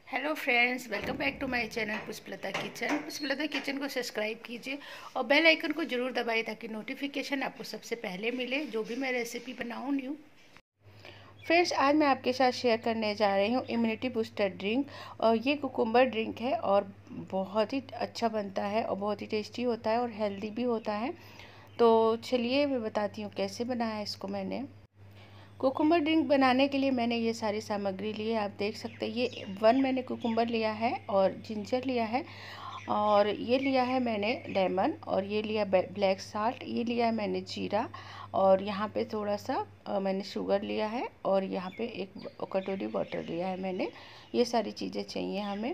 Hello friends, welcome back to my channel Pushpalata kitchen. Pushpalata kitchen को subscribe कीजिए और bell icon को जरूर दबाइए ताकि नोटिफिकेशन आपको सबसे पहले मिले जो भी मैं रेसिपी बनाऊँ न्यू। फ्रेंड्स, आज मैं आपके साथ शेयर करने जा रही हूँ इम्यूनिटी बूस्टर ड्रिंक। और ये कुकुम्बर ड्रिंक है और बहुत ही अच्छा बनता है और बहुत ही टेस्टी होता है और हेल्दी भी होता है। तो चलिए मैं बताती हूँ कैसे बनाया इसको मैंने। कुकुम्बर ड्रिंक बनाने के लिए मैंने ये सारी सामग्री ली है। आप देख सकते हैं ये मैंने कुकुम्बर लिया है और जिंजर लिया है और ये लिया है मैंने लेमन और ये लिया ब्लैक साल्ट, ये लिया है मैंने जीरा और यहाँ पे थोड़ा सा मैंने शुगर लिया है और यहाँ पे एक कटोरी वाटर लिया है मैंने। ये सारी चीज़ें चाहिए हमें।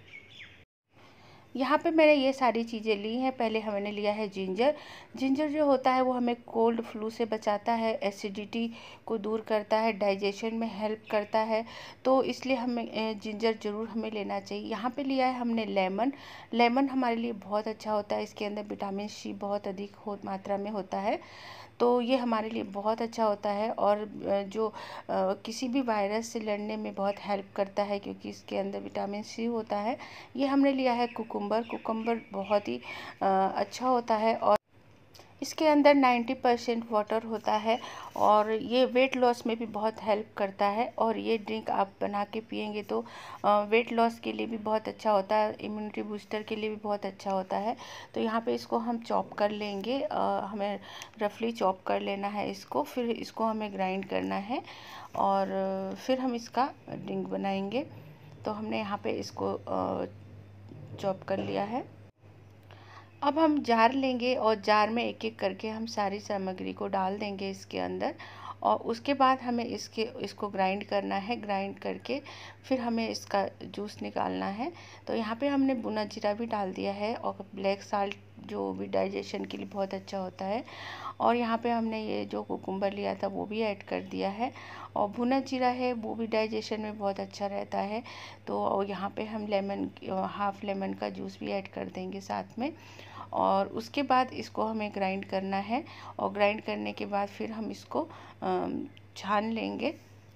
यहाँ पे मैंने ये सारी चीज़ें ली हैं। पहले हमने लिया है जिंजर। जिंजर जो होता है वो हमें कोल्ड फ्लू से बचाता है, एसिडिटी को दूर करता है, डाइजेशन में हेल्प करता है। तो इसलिए हमें जिंजर ज़रूर हमें लेना चाहिए। यहाँ पे लिया है हमने लेमन। लेमन हमारे लिए बहुत अच्छा होता है, इसके अंदर विटामिन सी बहुत अधिक मात्रा में होता है। तो ये हमारे लिए बहुत अच्छा होता है और जो किसी भी वायरस से लड़ने में बहुत हेल्प करता है क्योंकि इसके अंदर विटामिन सी होता है। ये हमने लिया है कुकुम्बर। कुकुम्बर बहुत ही अच्छा होता है और इसके अंदर 90% वाटर होता है और ये वेट लॉस में भी बहुत हेल्प करता है। और ये ड्रिंक आप बना के पियेंगे तो वेट लॉस के लिए भी बहुत अच्छा होता है, इम्यूनिटी बूस्टर के लिए भी बहुत अच्छा होता है। तो यहाँ पे इसको हम चॉप कर लेंगे। हमें रफली चॉप कर लेना है इसको, फिर इसको हमें ग्राइंड करना है और फिर हम इसका ड्रिंक बनाएंगे। तो हमने यहाँ पे इसको चॉप कर लिया है। अब हम जार लेंगे और जार में एक एक करके हम सारी सामग्री को डाल देंगे इसके अंदर और उसके बाद हमें इसको ग्राइंड करना है। ग्राइंड करके फिर हमें इसका जूस निकालना है। तो यहाँ पे हमने भुना जीरा भी डाल दिया है और ब्लैक साल्ट जो भी डाइजेशन के लिए बहुत अच्छा होता है। और यहाँ पे हमने ये जो कुकुम्बर लिया था वो भी ऐड कर दिया है और भुना जीरा है वो भी डाइजेशन में बहुत अच्छा रहता है। तो यहाँ पे हम हाफ लेमन का जूस भी ऐड कर देंगे साथ में और उसके बाद इसको हमें ग्राइंड करना है और ग्राइंड करने के बाद फिर हम इसको छान लेंगे।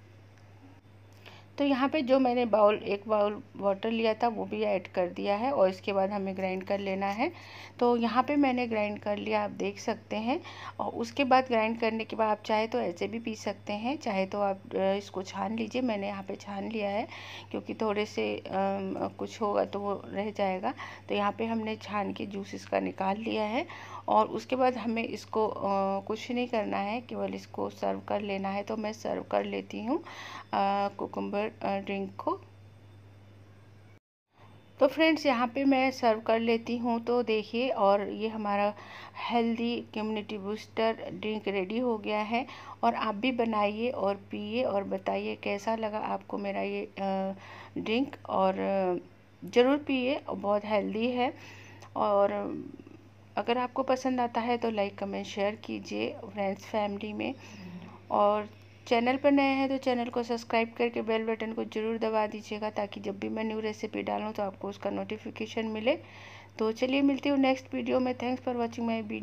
तो यहाँ पे जो मैंने एक बाउल वाटर लिया था वो भी ऐड कर दिया है और इसके बाद हमें ग्राइंड कर लेना है। तो यहाँ पे मैंने ग्राइंड कर लिया, आप देख सकते हैं। और उसके बाद ग्राइंड करने के बाद आप चाहे तो ऐसे भी पी सकते हैं, चाहे तो आप इसको छान लीजिए। मैंने यहाँ पे छान लिया है क्योंकि थोड़े से कुछ होगा तो वो रह जाएगा। तो यहाँ पे हमने छान के जूस इसका निकाल लिया है और उसके बाद हमें इसको कुछ नहीं करना है, केवल इसको सर्व कर लेना है। तो मैं सर्व कर लेती हूँ कुकुम्बर ड्रिंक को। तो फ्रेंड्स, यहाँ पे मैं सर्व कर लेती हूँ। तो देखिए, और ये हमारा healthy immunity booster drink ready हो गया है और आप भी बनाइए और पिए और बताइए कैसा लगा आपको मेरा ये ड्रिंक। और ज़रूर पिए, बहुत हेल्दी है। और अगर आपको पसंद आता है तो लाइक कमेंट शेयर कीजिए फ्रेंड्स फैमिली में। और चैनल पर नए हैं तो चैनल को सब्सक्राइब करके बेल बटन को ज़रूर दबा दीजिएगा ताकि जब भी मैं न्यू रेसिपी डालूँ तो आपको उसका नोटिफिकेशन मिले। तो चलिए मिलती हूँ नेक्स्ट वीडियो में। Thanks for watching my video.